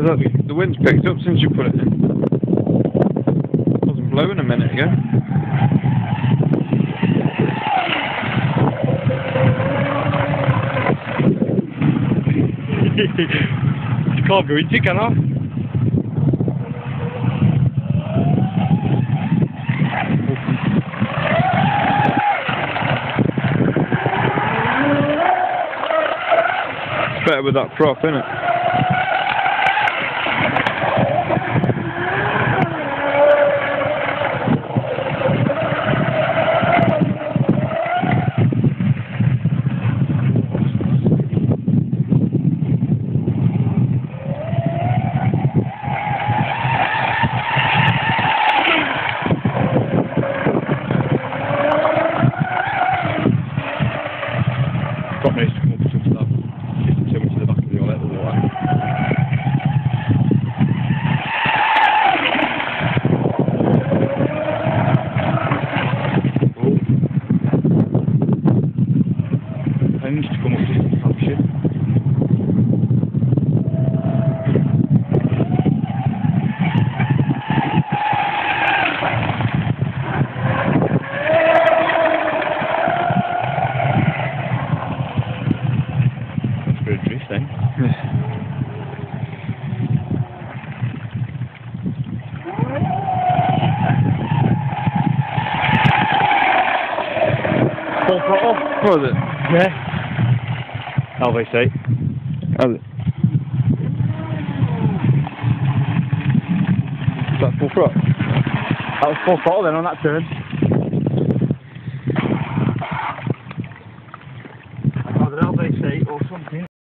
look, the wind's picked up since you put it in. It wasn't blowing a minute ago. You can't go into it, can I? It's better with that prop, isn't it? Got me to come up with some stuff. Just too much to the back of the water. Oh. I need to come up with some stuff shit. Drifting. Full throttle. What was it? Yeah. How they say. How's it? Is that full throttle? That was full throttle then on that turn. I don't know how they say or something.